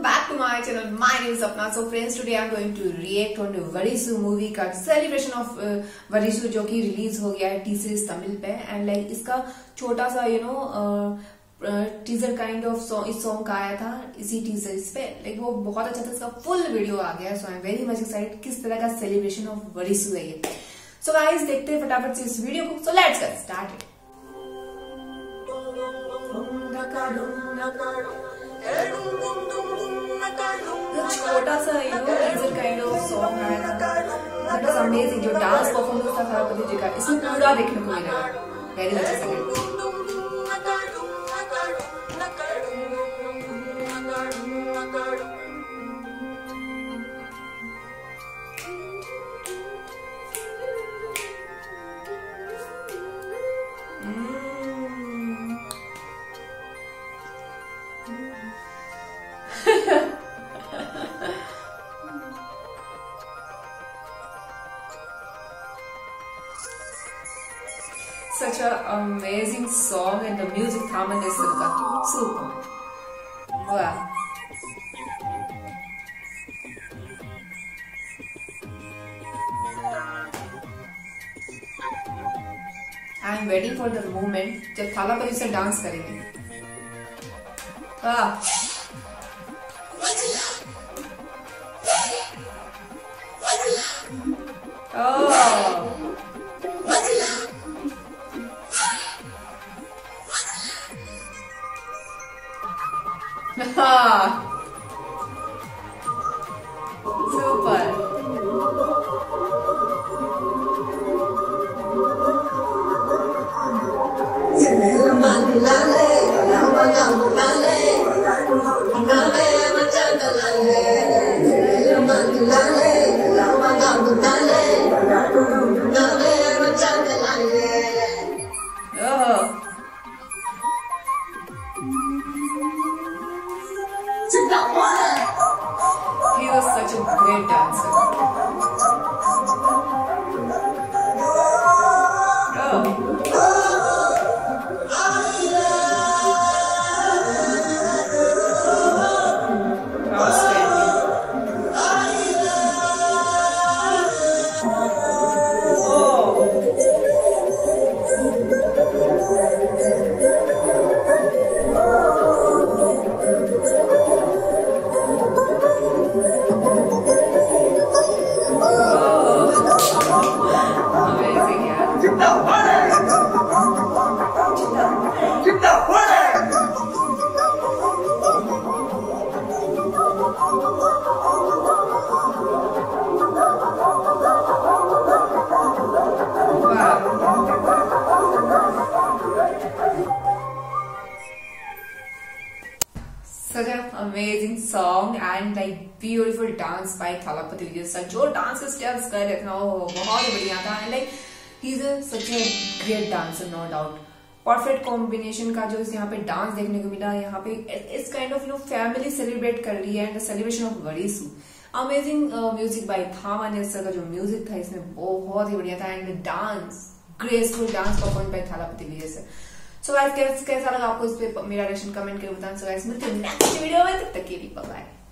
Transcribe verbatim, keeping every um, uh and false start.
back to my channel. My name is Sapna. So friends, today I'm going to react on Varisu movie का celebration of Varisu जो कि release हो गया है T series Tamil पे and like इसका छोटा सा you know teaser kind of song इस सॉन्ग का आया था इसी टीजर पे लाइक वो बहुत अच्छा था. इसका फुल वीडियो आ गया. So I am very much excited किस तरह का सेलिब्रेशन ऑफ वरिसु है ये. सो गाइस देखते हैं फटाफट से इस वीडियो को. So let's get started. छोटा सा you know teaser kind of song आया था. That was amazing. जो डांस परफॉर्मेंस था थलापति जी का इसमें पूरा देखने को मिलेगा. Very much excited. Such an amazing song and the music Thaman Nesar ka super. Wow. I am waiting for the moment जब थालापति से डांस करेंगे. हाँ. Oh. Super. Oh. He was such a great dancer. Such an amazing song and like beautiful dance by Thalapathy Vijay sir. जो dance steps कर रहे थे ना वो बहुत बढ़िया था. And like he is such a great dancer no doubt. Perfect combination का जो इस यहाँ पे डांस देखने को मिला. यहाँ पे इस kind of you know family celebrate कर रही है and the celebration of Varisu. Amazing music by Thaman नेसर का जो म्यूजिक था इसमें बहुत ही बढ़िया था. And dance graceful dance perform by Thalapathy Vijay sir. So guys कैसा लगा आपको इस पे मेरा रिएक्शन कमेंट करके बताना. सो गाइस मिलते हैं नेक्स्ट वीडियो में. तब तक के लिए बाय.